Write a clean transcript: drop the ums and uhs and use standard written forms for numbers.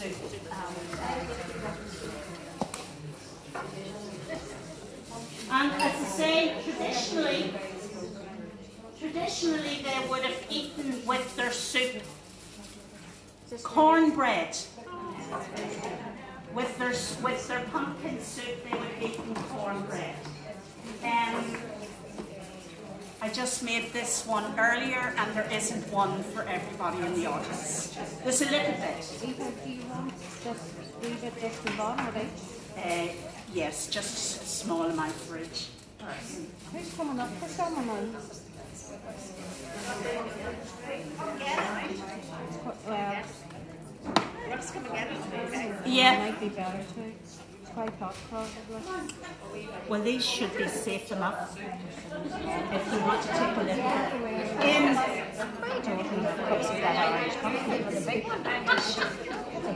soup. And as I say, traditionally they would have eaten with their soup cornbread. With their pumpkin soup, they would have eaten cornbread. I just made this one earlier, and there isn't one for everybody in the audience. There's a little bit. Ita, do you want this the bottom of it? Yes, just a small amount for each person. Who's coming up for someone now? Well, What's coming out of it? Yeah. it might be better too. It's quite hot probably. Well, these should be safe enough if you want to take a little in. Cups of that Irish coffee with a big one.